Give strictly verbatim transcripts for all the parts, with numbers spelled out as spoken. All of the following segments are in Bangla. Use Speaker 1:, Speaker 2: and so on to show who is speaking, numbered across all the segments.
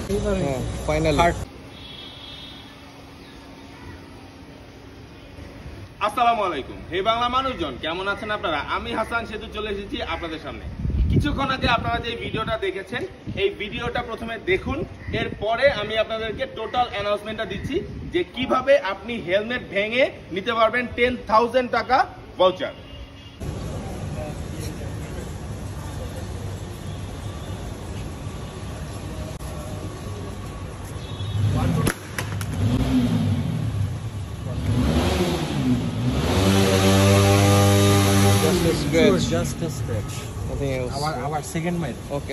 Speaker 1: ফাইনালি।
Speaker 2: আসসালামু আলাইকুম, হে বাংলা মানুষজন, কেমন আছেন আপনারা? আমি হাসান সেতু চলে এসেছি আপনাদের সামনে। কিছুক্ষণ আগে আপনারা যে ভিডিওটা দেখেছেন, এই ভিডিওটা প্রথমে দেখুন, এরপরে আমি আপনাদেরকে টোটাল অ্যানাউন্সমেন্টটা দিচ্ছি যে কিভাবে আপনি হেলমেট ভেঙে নিতে পারবেন টেন থাউজেন্ড টাকা voucher.
Speaker 1: Scratch.
Speaker 3: Just a scratch.
Speaker 1: Nothing else.
Speaker 3: Our our second mate.
Speaker 1: Okay.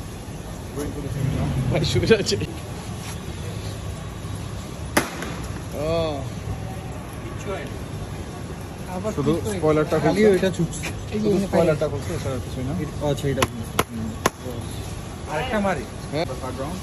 Speaker 1: Why should I check? Oh.
Speaker 3: শুধু স্পয়লারটা
Speaker 1: খালি
Speaker 3: খুলছে।
Speaker 1: ওইটা ছুটছে।
Speaker 3: শুধু স্পয়লারটা খুলছে, এছাড়া কিছুই না।
Speaker 1: আচ্ছা এটা
Speaker 3: আরেকটা মারি।
Speaker 1: হ্যাঁ।
Speaker 3: ব্যাকগ্রাউন্ড।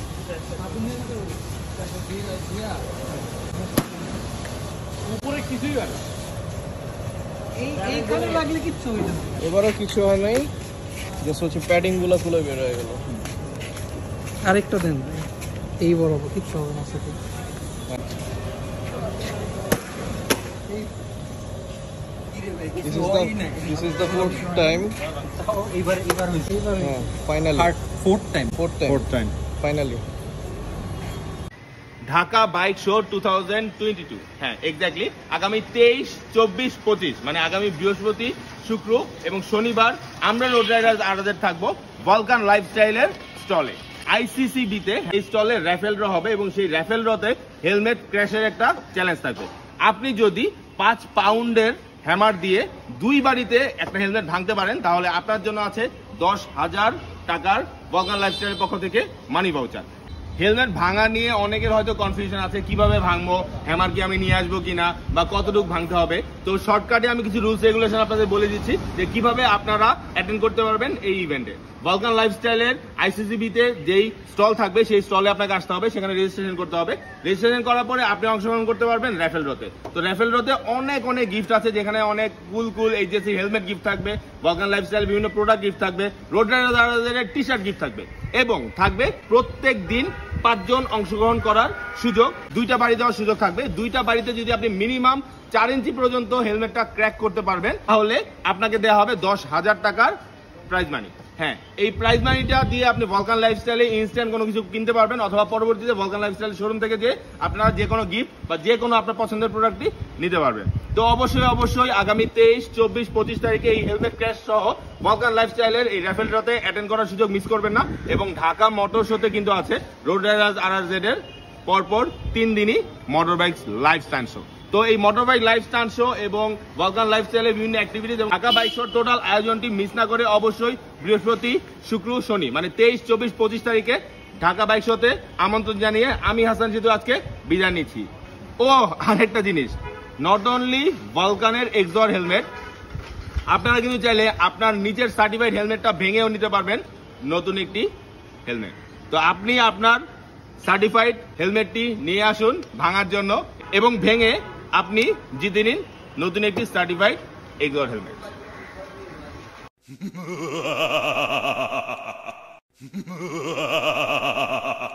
Speaker 4: উপরে কিছুই হয় না। এই এইখানে লাগলে কিচ্ছু হইতো না।
Speaker 1: এবারও কিছু হয় নাই, জাস্ট হচ্ছে প্যাডিং গুলো খুলে বের হয়ে গেল।
Speaker 4: আরেকটা দেন, এই বরাবর কিচ্ছু হবে না সাথে।
Speaker 1: This is the this is the fourth time.
Speaker 3: এবার এবার হইছে।
Speaker 1: হ্যাঁ, finally.
Speaker 3: Third fourth time.
Speaker 1: Fourth time.
Speaker 3: Fourth time.
Speaker 1: Finally.
Speaker 2: Dhaka bike show two thousand twenty two, হ্যাঁ এক্স্যাক্টলি আগামী তেইশ চব্বিশ পঁচিশ মানে আগামী বৃহস্পতি, শুক্র এবং শনিবার আমরা রোড রাইডার্স আড়াদের থাকবো ভলকান লাইফস্টাইলের স্টলে। আইসিসিবিতে এই স্টলে র্যাফেল ড্র হবে এবং সেই র্যাফেল ড্রতে হেলমেট ক্র্যাশের একটা চ্যালেঞ্জ থাকবে। আপনি যদি পাঁচ পাউন্ডের হ্যামার দিয়ে দুই বাড়িতে একটা হেলমেট ভাঙতে পারেন, তাহলে আপনার জন্য আছে দশ হাজার টাকার ভলকান লাইফস্টাইলের পক্ষ থেকে মানি ভাউচার। হেলমেট ভাঙা নিয়ে অনেকের হয়তো কনফিউশন আছে, কিভাবে ভাঙবো, হ্যামার কি আমি নিয়ে আসবো কিনা বা কতটুকু ভাঙতে হবে। তো শর্টকাটে আমি কিছু রুলস রেগুলেশন আপনাদের বলে দিচ্ছি যে কিভাবে আপনারা অ্যাটেন্ড করতে পারবেন এই ইভেন্টে। ভলকান লাইফস্টাইলের আইসিসিবিতে যেই স্টল থাকবে সেই স্টলে আপনাকে আসতে হবে, সেখানে রেজিস্ট্রেশন করতে হবে। রেজিস্ট্রেশন করার পরে আপনি অংশগ্রহণ করতে পারবেন র্যাফেল ড্রতে। তো র্যাফেল ড্রতে অনেক অনেক গিফট আছে, যেখানে অনেক কুল কুল এইচএসি হেলমেট গিফট থাকবে, ভলকান লাইফস্টাইল বিভিন্ন প্রোডাক্ট গিফট থাকবে, রোড রাইডারদের টি শার্ট গিফট থাকবে এবং থাকবে প্রত্যেক দিন পাঁচজন অংশগ্রহণ করার সুযোগ, দুইটা বাড়ি দেওয়ার সুযোগ থাকবে। দুইটা বাড়িতে যদি আপনি মিনিমাম চার ইঞ্চি পর্যন্ত হেলমেটটা ক্র্যাক করতে পারবেন, তাহলে আপনাকে দেওয়া হবে দশ হাজার টাকার প্রাইজ মানি। হ্যাঁ, এই প্রাইজ মানিটা দিয়ে আপনি ভলকান লাইফস্টাইলে ইনস্ট্যান্ট কোনো কিছু কিনতে পারবেন, অথবা পরবর্তীতে ভলকান লাইফস্টাইল শোরুম থেকে যে আপনারা যে কোনো গিফট বা যে কোনো আপনার পছন্দের প্রোডাক্টটি নিতে পারবেন। তো অবশ্যই অবশ্যই আগামী তেইশ চব্বিশ পঁচিশ তারিখে এই হেলমেট ক্র্যাশ সহ ভলকান লাইফস্টাইলের এই র্যাফেল ড্রতে অ্যাটেন্ড করার সুযোগ মিস করবেন না। এবং ঢাকা মোটর শোতে কিন্তু আছে রোড রাইডার্স আর আর জেড এর পরপর তিন দিনই motor bike live stand show. তো এই motor bike live stand show এবং ভলকান লাইফস্টাইলের বিভিন্ন অ্যাক্টিভিটিজ এবং ঢাকা বাইক শোর টোটাল আয়োজনটি মিস না করে অবশ্যই বৃহস্পতি, শুক্র, শনি মানে তেইশ চব্বিশ পঁচিশ তারিখে ঢাকা বাইক শোতে আমন্ত্রণ জানিয়ে আমি হাসান সেতু আজকে বিদায় নিচ্ছি। ও আরেকটা জিনিস, নট অনলি ভলকানের এক্সর হেলমেট, আপনারা কিন্তু চাইলে আপনার নিজের সার্টিফাইড হেলমেটটা ভেঙেও নিতে পারবেন নতুন একটি হেলমেট। তো আপনি আপনার সার্টিফাইড হেলমেটটি নিয়ে আসুন ভাঙার জন্য এবং ভেঙে আপনি জিতে নিন নতুন একটি সার্টিফাইড এক্সর হেলমেট।